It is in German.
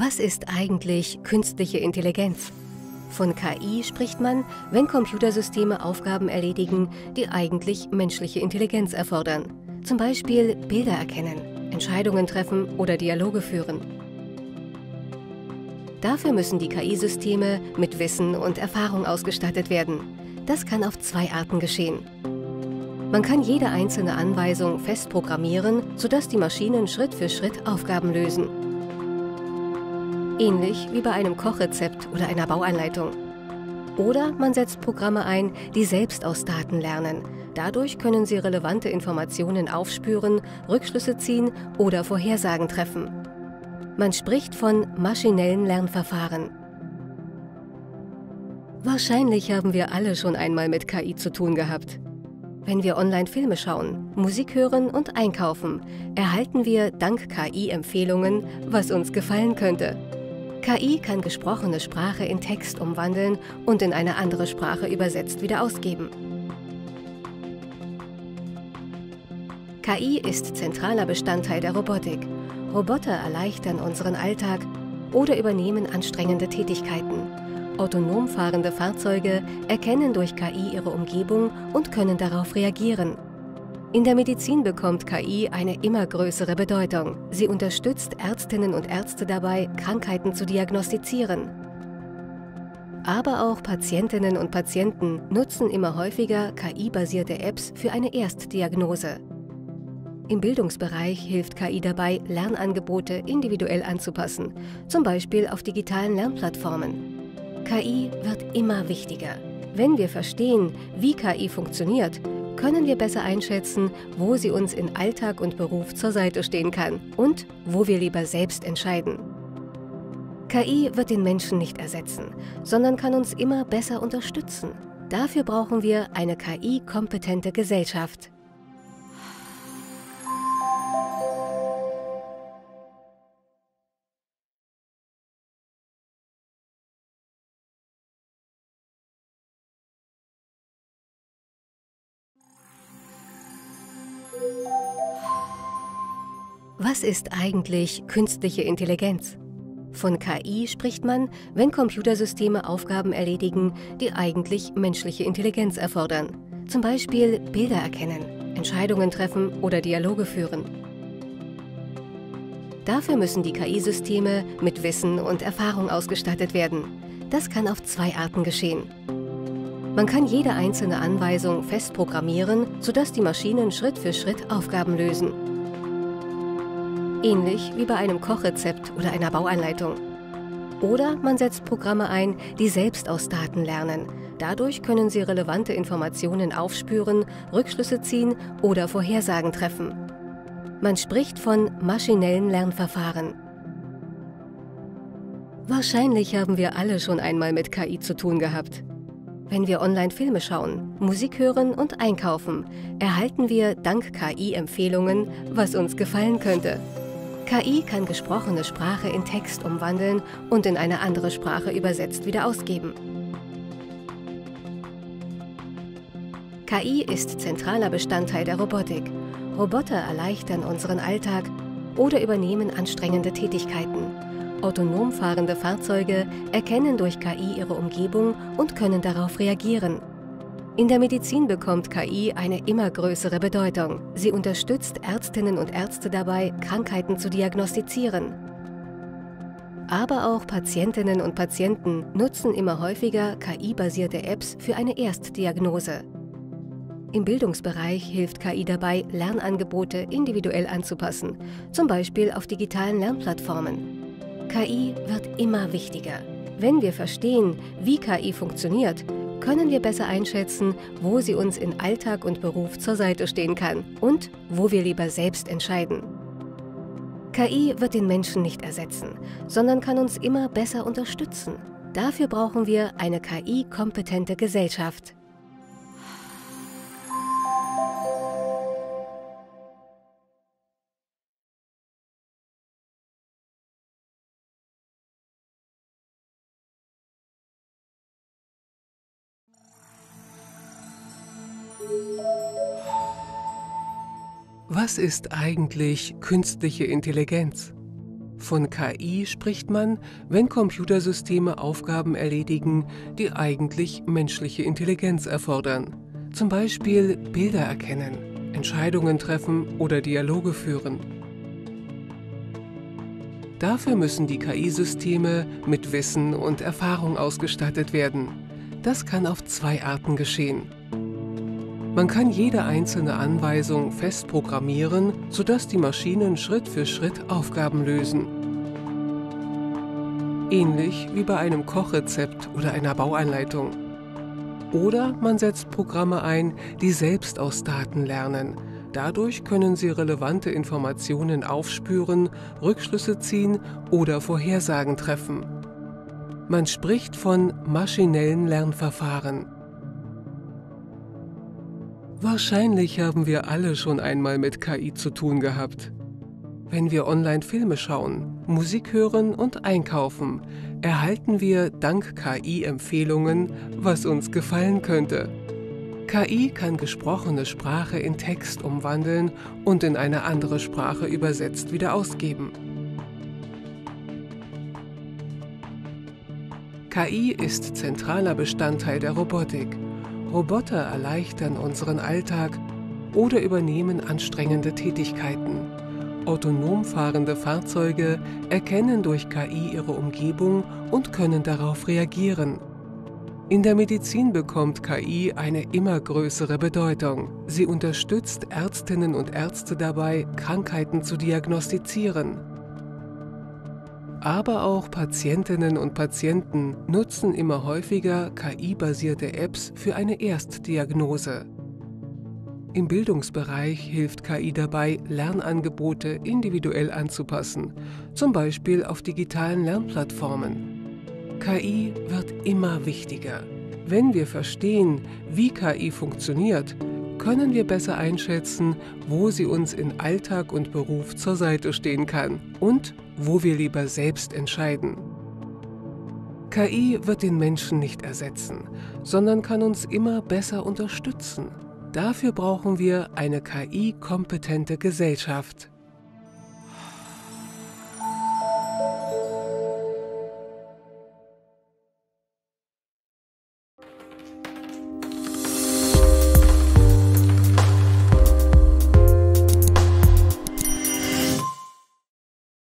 Was ist eigentlich künstliche Intelligenz? Von KI spricht man, wenn Computersysteme Aufgaben erledigen, die eigentlich menschliche Intelligenz erfordern. Zum Beispiel Bilder erkennen, Entscheidungen treffen oder Dialoge führen. Dafür müssen die KI-Systeme mit Wissen und Erfahrung ausgestattet werden. Das kann auf zwei Arten geschehen. Man kann jede einzelne Anweisung fest programmieren, sodass die Maschinen Schritt für Schritt Aufgaben lösen. Ähnlich wie bei einem Kochrezept oder einer Bauanleitung. Oder man setzt Programme ein, die selbst aus Daten lernen. Dadurch können sie relevante Informationen aufspüren, Rückschlüsse ziehen oder Vorhersagen treffen. Man spricht von maschinellen Lernverfahren. Wahrscheinlich haben wir alle schon einmal mit KI zu tun gehabt. Wenn wir online Filme schauen, Musik hören und einkaufen, erhalten wir dank KI Empfehlungen, was uns gefallen könnte. KI kann gesprochene Sprache in Text umwandeln und in eine andere Sprache übersetzt wieder ausgeben. KI ist zentraler Bestandteil der Robotik. Roboter erleichtern unseren Alltag oder übernehmen anstrengende Tätigkeiten. Autonom fahrende Fahrzeuge erkennen durch KI ihre Umgebung und können darauf reagieren. In der Medizin bekommt KI eine immer größere Bedeutung. Sie unterstützt Ärztinnen und Ärzte dabei, Krankheiten zu diagnostizieren. Aber auch Patientinnen und Patienten nutzen immer häufiger KI-basierte Apps für eine Erstdiagnose. Im Bildungsbereich hilft KI dabei, Lernangebote individuell anzupassen, zum Beispiel auf digitalen Lernplattformen. KI wird immer wichtiger. Wenn wir verstehen, wie KI funktioniert, können wir besser einschätzen, wo sie uns in Alltag und Beruf zur Seite stehen kann und wo wir lieber selbst entscheiden. KI wird den Menschen nicht ersetzen, sondern kann uns immer besser unterstützen. Dafür brauchen wir eine KI-kompetente Gesellschaft. Was ist eigentlich künstliche Intelligenz? Von KI spricht man, wenn Computersysteme Aufgaben erledigen, die eigentlich menschliche Intelligenz erfordern. Zum Beispiel Bilder erkennen, Entscheidungen treffen oder Dialoge führen. Dafür müssen die KI-Systeme mit Wissen und Erfahrung ausgestattet werden. Das kann auf zwei Arten geschehen. Man kann jede einzelne Anweisung fest programmieren, sodass die Maschinen Schritt für Schritt Aufgaben lösen. Ähnlich wie bei einem Kochrezept oder einer Bauanleitung. Oder man setzt Programme ein, die selbst aus Daten lernen. Dadurch können sie relevante Informationen aufspüren, Rückschlüsse ziehen oder Vorhersagen treffen. Man spricht von maschinellen Lernverfahren. Wahrscheinlich haben wir alle schon einmal mit KI zu tun gehabt. Wenn wir online Filme schauen, Musik hören und einkaufen, erhalten wir dank KI Empfehlungen, was uns gefallen könnte. KI kann gesprochene Sprache in Text umwandeln und in eine andere Sprache übersetzt wieder ausgeben. KI ist zentraler Bestandteil der Robotik. Roboter erleichtern unseren Alltag oder übernehmen anstrengende Tätigkeiten. Autonom fahrende Fahrzeuge erkennen durch KI ihre Umgebung und können darauf reagieren. In der Medizin bekommt KI eine immer größere Bedeutung. Sie unterstützt Ärztinnen und Ärzte dabei, Krankheiten zu diagnostizieren. Aber auch Patientinnen und Patienten nutzen immer häufiger KI-basierte Apps für eine Erstdiagnose. Im Bildungsbereich hilft KI dabei, Lernangebote individuell anzupassen, zum Beispiel auf digitalen Lernplattformen. KI wird immer wichtiger. Wenn wir verstehen, wie KI funktioniert, können wir besser einschätzen, wo sie uns in Alltag und Beruf zur Seite stehen kann und wo wir lieber selbst entscheiden. KI wird den Menschen nicht ersetzen, sondern kann uns immer besser unterstützen. Dafür brauchen wir eine KI-kompetente Gesellschaft. Was ist eigentlich künstliche Intelligenz? Von KI spricht man, wenn Computersysteme Aufgaben erledigen, die eigentlich menschliche Intelligenz erfordern. Zum Beispiel Bilder erkennen, Entscheidungen treffen oder Dialoge führen. Dafür müssen die KI-Systeme mit Wissen und Erfahrung ausgestattet werden. Das kann auf zwei Arten geschehen. Man kann jede einzelne Anweisung fest programmieren, sodass die Maschinen Schritt für Schritt Aufgaben lösen. Ähnlich wie bei einem Kochrezept oder einer Bauanleitung. Oder man setzt Programme ein, die selbst aus Daten lernen. Dadurch können sie relevante Informationen aufspüren, Rückschlüsse ziehen oder Vorhersagen treffen. Man spricht von maschinellen Lernverfahren. Wahrscheinlich haben wir alle schon einmal mit KI zu tun gehabt. Wenn wir online Filme schauen, Musik hören und einkaufen, erhalten wir dank KI Empfehlungen, was uns gefallen könnte. KI kann gesprochene Sprache in Text umwandeln und in eine andere Sprache übersetzt wieder ausgeben. KI ist zentraler Bestandteil der Robotik. Roboter erleichtern unseren Alltag oder übernehmen anstrengende Tätigkeiten. Autonom fahrende Fahrzeuge erkennen durch KI ihre Umgebung und können darauf reagieren. In der Medizin bekommt KI eine immer größere Bedeutung. Sie unterstützt Ärztinnen und Ärzte dabei, Krankheiten zu diagnostizieren. Aber auch Patientinnen und Patienten nutzen immer häufiger KI-basierte Apps für eine Erstdiagnose. Im Bildungsbereich hilft KI dabei, Lernangebote individuell anzupassen, zum Beispiel auf digitalen Lernplattformen. KI wird immer wichtiger. Wenn wir verstehen, wie KI funktioniert, können wir besser einschätzen, wo sie uns in Alltag und Beruf zur Seite stehen kann und wo wir lieber selbst entscheiden. KI wird den Menschen nicht ersetzen, sondern kann uns immer besser unterstützen. Dafür brauchen wir eine KI-kompetente Gesellschaft.